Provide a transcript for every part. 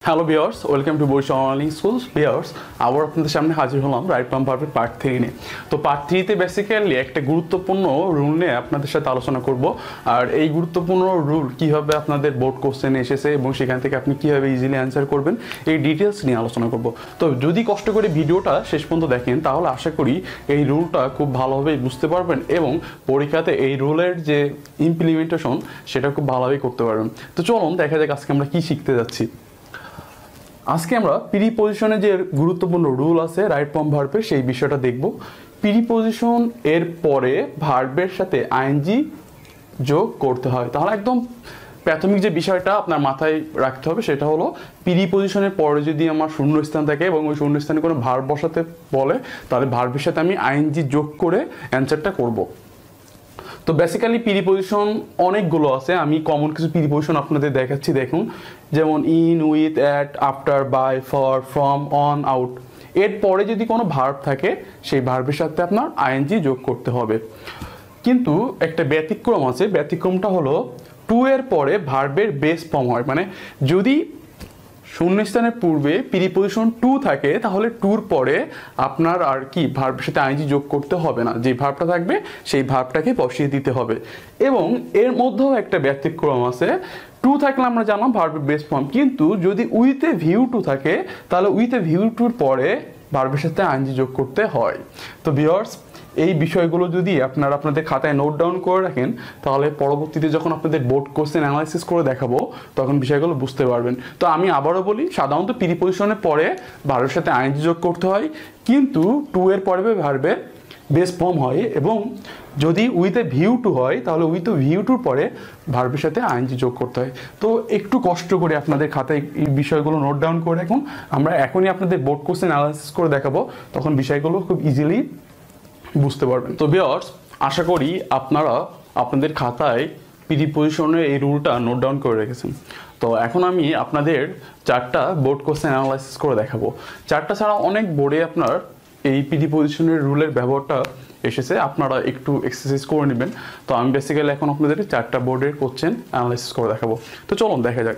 Hello viewers, welcome to Barishal online school. Viewers, আবার আপনাদের সামনে হাজির হলাম রাইট ফ্রম ভার্বের পার্ট 3 নিয়ে। তো পার্ট 3 তে বেসিক্যালি একটা গুরুত্বপূর্ণ রুল নিয়ে আপনাদের সাথে আলোচনা করব। আর এই গুরুত্বপূর্ণ রুল কিভাবে আপনাদের বোর্ড কোশ্চেনে এসেছে এবং সেখান থেকে আপনি কিভাবে ইজিলি অ্যান্সার করবেন, এই ডিটেলস নিয়ে আলোচনা করব। তো যদি কষ্ট করে ভিডিওটা শেষ পর্যন্ত দেখেন তাহলে আশা করি এই রুলটা খুব ভালোভাবেই বুঝতে পারবেন এবং পরীক্ষাতে এই রুলের যে ইমপ্লিমেন্টেশন সেটা খুব ভালোভাবেই করতে পারবেন। তো চলুন দেখা যাক আজকে আমরা কি শিখতে যাচ্ছি। আজকে আমরা প্রিপজিশনে যে গুরুত্বপূর্ণ রুল আছে রাইট ফর্ম ভার্বের সেই বিষয়টা দেখব। প্রিপজিশন এর পরে ভার্বের সাথে আইএনজি যোগ করতে হয়। তাহলে একদম প্রাথমিক যে বিষয়টা আপনার মাথায় রাখতে হবে সেটা হলো প্রিপজিশনের পরে যদি আমার শূন্যস্থান থাকে এবং ওই শূন্যস্থানে কোনো ভার্ব বসাতে বলে তাহলে ভার্বের সাথে আমি আইএনজি যোগ করে অ্যান্সারটা করব। তো বেসিক্যালি প্রিপজিশন অনেকগুলো আছে, আমি কমন কিছু প্রিপজিশন আপনাদের দেখাচ্ছি। দেখুন, যেমন in, with, at, after, by, for, from, on, out. এর পরে যদি কোনো ভার্ব থাকে সেই ভার্বের সাথে আপনার আইএনজি যোগ করতে হবে। কিন্তু একটা ব্যতিক্রম আছে, ব্যতিক্রমটা হলো টু এর পরে ভার্বের বেস ফর্ম হয়। মানে যদি শূন্যস্থানের পূর্বে প্রিপজিশন টু থাকে তাহলে টুর পরে আপনার আর কি ভার্বের সাথে আইএনজি যোগ করতে হবে না, যে ভার্বটা থাকবে সেই ভার্বটাকে বসিয়ে দিতে হবে। এবং এর মধ্যেও একটা ব্যতিক্রম আছে, টু থাকলে আমরা জানলাম ভার্বের বেস ফর্ম, কিন্তু যদি উইথ এ ভিউ টু থাকে তাহলে উইথ এ ভিউ টুর পরে ভার্বের সাথে আইএনজি যোগ করতে হয়। তো ভিউয়ার্স, এই বিষয়গুলো যদি আপনারা আপনাদের খাতায় নোট ডাউন করে রাখেন তাহলে পরবর্তীতে যখন আপনাদের বোর্ড কোশ্চেন অ্যানালাইসিস করে দেখাবো তখন বিষয়গুলো বুঝতে পারবেন। তো আমি আবারও বলি, সাধারণত প্রিপজিশনের পরে ভার্বের সাথে আইএনজি যোগ করতে হয়, কিন্তু টু এর পরে ভার্বের বেস ফর্ম হয়। এবং যদি উইথ এ ভিউ টু হয় তাহলে উইথ এ ভিউ টুর পরে ভার্বের সাথে আইএনজি যোগ করতে হয়। তো একটু কষ্ট করে আপনাদের খাতায় এই বিষয়গুলো নোট ডাউন করে রাখুন। আমরা এখনই আপনাদের বোর্ড কোশ্চেন অ্যানালাইসিস করে দেখাবো, তখন বিষয়গুলো খুব ইজিলি বুঝতে পারবেন। তো ভিউয়ার্স, আশা করি আপনারা আপনাদের খাতায় প্রিপজিশনের এই রুলটা নোট ডাউন করে রেখেছেন। তো এখন আমি আপনাদের চারটা বোর্ড কোশ্চেন অ্যানালাইসিস করে দেখাবো। চারটা ছাড়া অনেক বোর্ডে আপনার এই প্রিপজিশনের রুলের ব্যবহারটা এসেছে, আপনারা একটু এক্সারসাইজ করে নেবেন। তো আমি বেসিক্যালি এখন আপনাদের চারটা বোর্ডের কোশ্চেন অ্যানালাইসিস করে দেখাবো। তো চলুন দেখা যাক।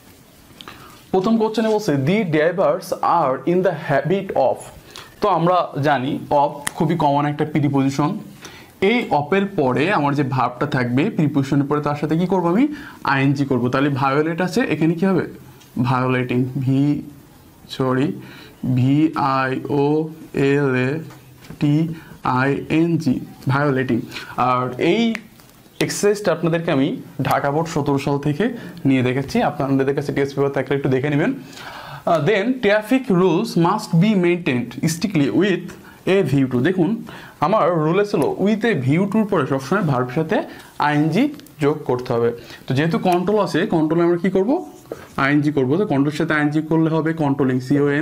প্রথম কোশ্চেনে বলছে the drivers are in the habit of. তো আমরা জানি অফ খুবই কমন একটা প্রিপজিশন। এই অফের পরে আমার যে ভার্বটা থাকবে প্রিপজিশনের পরে তার সাথে কি করব, আমি আইএনজি করব। তাহলে ভায়োলেট আছে, এখানে কি হবে ভায়োলেটিং, VIOLATING, ভায়োলেটিং। আর এই এক্সারসাইজটা আপনাদেরকে আমি ঢাকা বোর্ড 17 সাল থেকে নিয়ে দেখাচ্ছি, আপনাদের কাছে টেস্ট পেপার থাকলে একটু দেখে নেবেন। Then traffic rules must be maintained strictly with a view to. দেখুন, আমার রুলে ছিল উইথ এ ভিউ টুর পরে সবসময় ভার্বের সাথে আইএনজি যোগ করতে হবে। তো যেহেতু কন্ট্রোল আছে, কন্ট্রোলে আমরা কি করব, আইএনজি করব। তো কন্ট্রোলের সাথে আইএনজি করলে হবে কন্ট্রোলিং,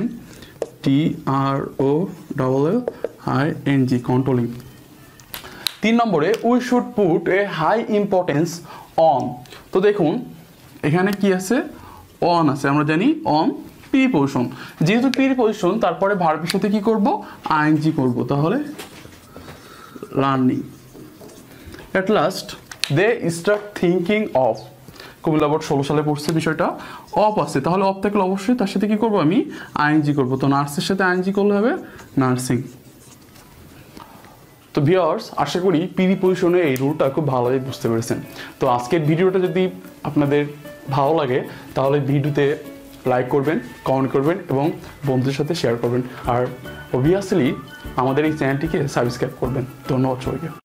CONTROLLING, কন্ট্রোলিং। 3 নম্বরে we should put a high importance on. তো দেখুন এখানে কি আছে, অন আছে, আমরা জানি অন প্রিপজিশন। যেহেতু প্রিপজিশন তারপরে ভার্বের সাথে কি করব, আইএনজি করব। তাহলে learning. At last they start thinking of. Cumilla board 16 সালে পড়ছে বিষয়টা। অফ আছে, তাহলে অফ থাকলে অবশ্যই তার সাথে কি করব, আমি আইএনজি করব। তো নার্সের সাথে আইএনজি করলে হবে নার্সিং। তো ভিউয়ার্স, আশা করি প্রিপজিশনের এই রুলটা খুব ভালোভাবে বুঝতে পেরেছেন। তো আজকের ভিডিওটা যদি আপনাদের ভালো লাগে তাহলে ভিডিওতে লাইক করবেন, কমেন্ট করবেন এবং বন্ধুদের সাথে শেয়ার করবেন। আর অবভিয়াসলি আমাদের এই চ্যানেলটিকে সাবস্ক্রাইব করবেন। ধন্যবাদ সবাইকে।